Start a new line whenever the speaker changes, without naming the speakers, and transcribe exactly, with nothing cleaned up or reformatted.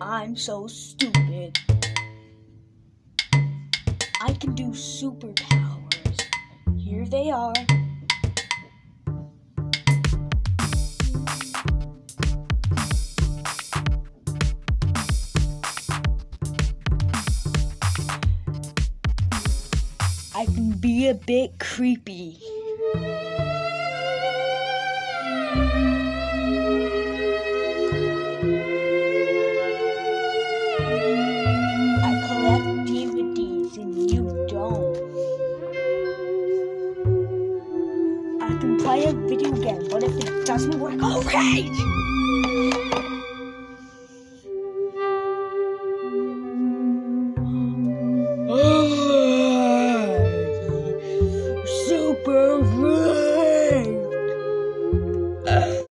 I'm so stupid. I can do superpowers. Here they are. I can be a bit creepy.